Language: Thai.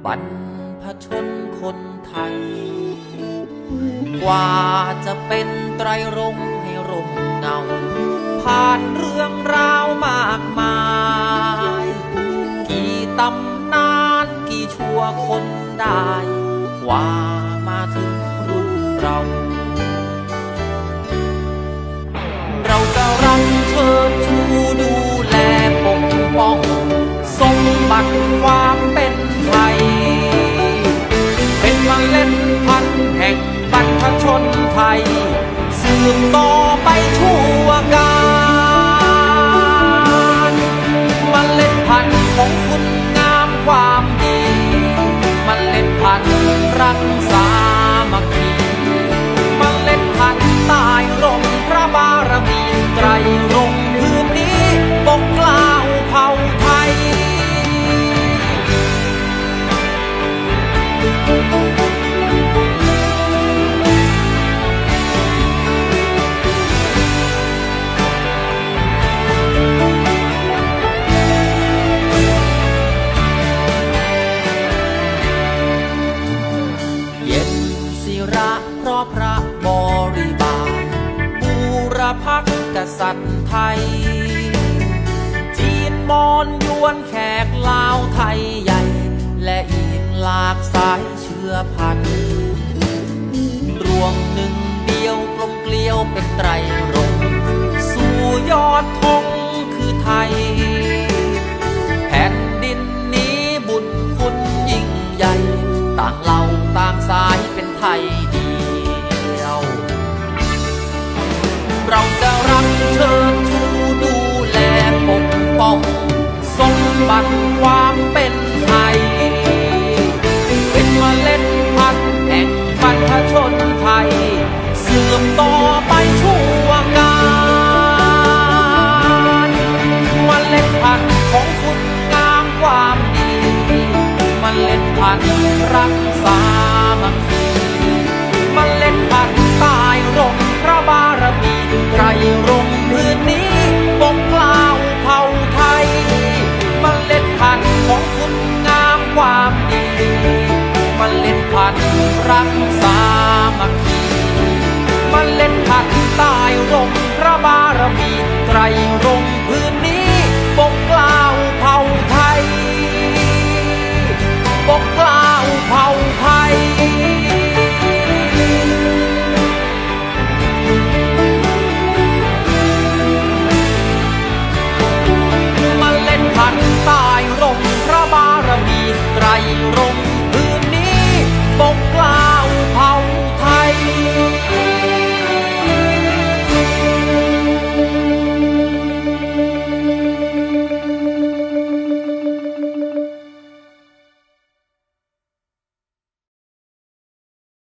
บรรพชนคนไทยกว่าจะเป็นไตรรงค์ให้ร่มเงาผ่านเรื่องราวมากมายกี่ตำนานกี่ชั่วคนได้กว่ามาถึงรุ่นเราจะรักเชิดชูดูแลปกป้องสมบัติความเป็นไทยเป็นเมล็ดพันธุ์แห่งบรรพชนไทยสืบต่อไปชั่วกาลเมล็ดพันธุ์ของคุณงามความดีเมล็ดพันธุ์รักสามัคคีเมล็ดพันธุ์ใต้ร่มพระบารมีไตรรงค์พื้นนี้ปกเกล้าเผ่าไทยเย็นศิระเพราะพระบริบาลบูรพกษัตริย์ไทยจีนมอญยวนแขกลาวไทยใหญ่และอีกหลากสายเชื้อพันธุ์รวงหนึ่งเดียวกลมเกลียวเป็นไตรรงค์สู่ยอดธงคือไทยแผ่นดินนี้บุญคุณยิ่งใหญ่ต่างเหล่าต่างสายเป็นไทยเดียวเราจะรักเชิดชูดูแลปกป้องสมบัติความเป็นไทยเป็นเมล็ดพันธุ์แห่งบรรพชนไทยสืบต่อไปชั่วกาลเมล็ดพันธุ์ของคุณงามความดีเมล็ดพันธุ์รักสามัคคีเมล็ดพันธุ์ใต้ร่มพระบารมีไตรรงค์พื้นนี้ปกเกล้าเผ่าไทยเมล็ดพันธุ์ของคุณงามความดีเมล็ดพันธุ์รักสามัคคีเมล็ดพันธุ์ใต้ร่มพระบารมีไตรรงค์พื้น